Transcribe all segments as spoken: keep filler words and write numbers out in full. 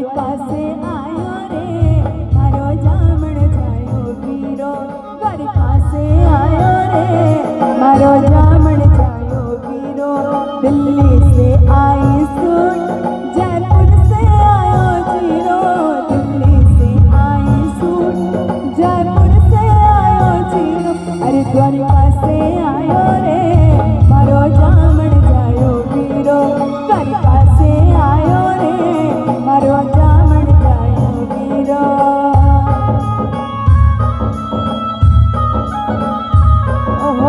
द्वारिका से आयो रे मारो जामण जायो वीरो, द्वारिका से आयो रे मारो जामण जायो वीरो। दिल्ली से आई सूट जयपुर से आयो जीरो, दिल्ली से आई सूट जयपुर से आयो जीरो। अरे द्वारिका से आयो रे मारो जामण जायो वीरो, द्वारिका से आयो रे मारो जामण जायो वीरो। ओहो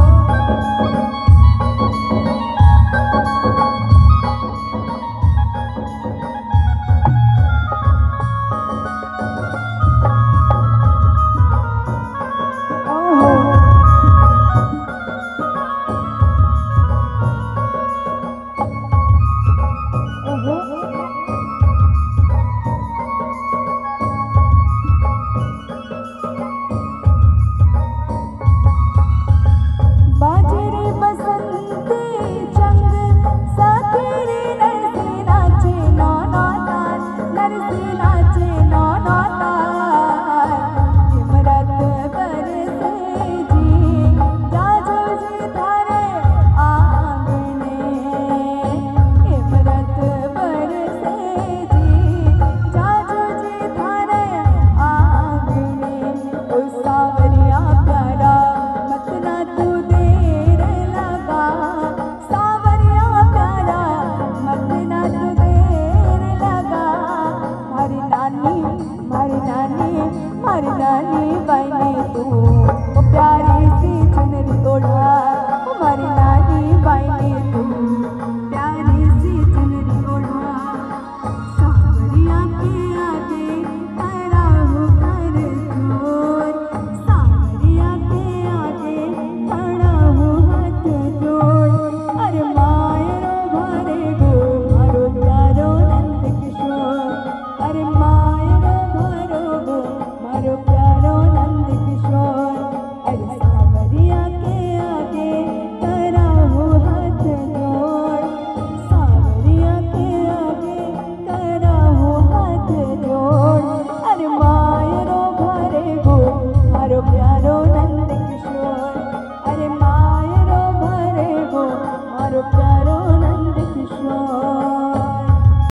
नानी बनी तू ओ प्यारी सी चुनरी ओढ़ा, हमारी नानी बनी तू प्यारी सी चुनरी ओढ़ा। सावरिया के आगे खड़ा होकर जोर, सावरिया के आगे खड़ा हो हाथ जोड़। अरे मायरो भरे गो मारो प्यारो नंद किशोर, अरे मायरो भरो गो मारो प्यारो नंद किशोर। अरे सावरिया के आगे खड़ा हो हाथ जोड़, सावरिया के आगे खड़ा हो हाथ जोड़। अरे मायरो भरे गो मारो प्यारो नंद किशोर, अरे मायरो भरे गो मारो प्यारो